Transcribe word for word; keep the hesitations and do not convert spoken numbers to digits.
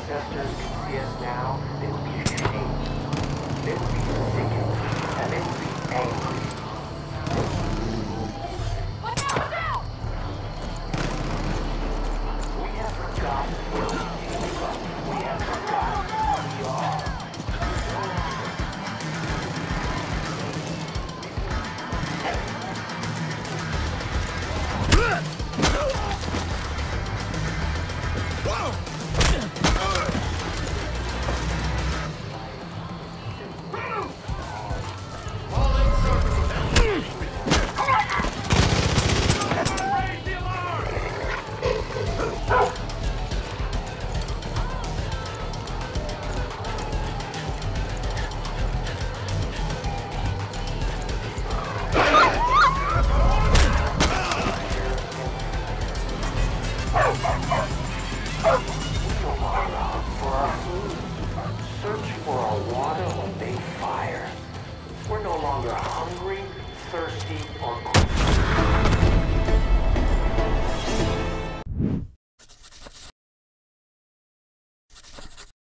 ancestors could see us now, they would be ashamed. They would be sickened, and they would be angry. Watch out! Watch out! We have forgotten where we came from. We have forgotten who we are. Search for our water or big fire. We're no longer hungry, thirsty, or cold.